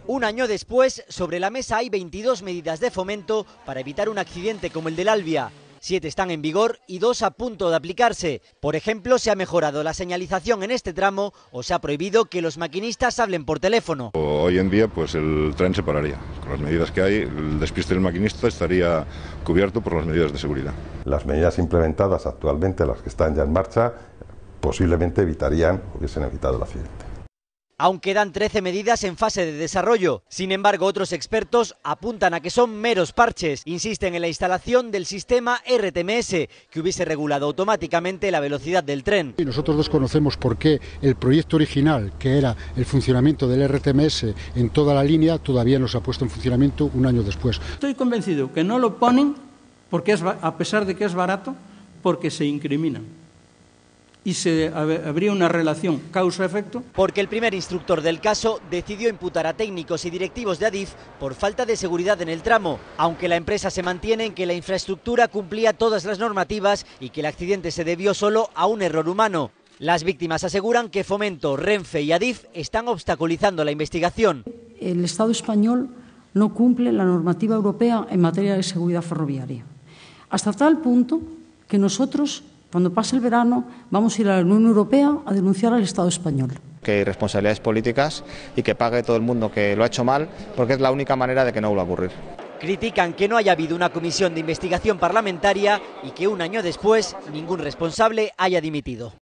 Un año después, sobre la mesa hay 22 medidas de fomento para evitar un accidente como el del Albia. 7 están en vigor y 2 a punto de aplicarse. Por ejemplo, se ha mejorado la señalización en este tramo o se ha prohibido que los maquinistas hablen por teléfono. Hoy en día, pues el tren se pararía. Con las medidas que hay, el despiste del maquinista estaría cubierto por las medidas de seguridad. Las medidas implementadas actualmente, las que están ya en marcha, posiblemente hubiesen evitado el accidente. Aún quedan 13 medidas en fase de desarrollo. Sin embargo, otros expertos apuntan a que son meros parches. Insisten en la instalación del sistema RTMS, que hubiese regulado automáticamente la velocidad del tren. Nosotros desconocemos por qué el proyecto original, que era el funcionamiento del RTMS en toda la línea, todavía no se ha puesto en funcionamiento un año después. Estoy convencido que no lo ponen porque a pesar de que es barato, porque se incriminan. Y habría una relación causa-efecto. Porque el primer instructor del caso decidió imputar a técnicos y directivos de Adif por falta de seguridad en el tramo, aunque la empresa se mantiene en que la infraestructura cumplía todas las normativas y que el accidente se debió solo a un error humano. Las víctimas aseguran que Fomento, Renfe y Adif están obstaculizando la investigación. El Estado español no cumple la normativa europea en materia de seguridad ferroviaria, hasta tal punto que nosotros, cuando pase el verano, vamos a ir a la Unión Europea a denunciar al Estado español. Que hay responsabilidades políticas y que pague todo el mundo que lo ha hecho mal, porque es la única manera de que no vuelva a ocurrir. Critican que no haya habido una comisión de investigación parlamentaria y que un año después ningún responsable haya dimitido.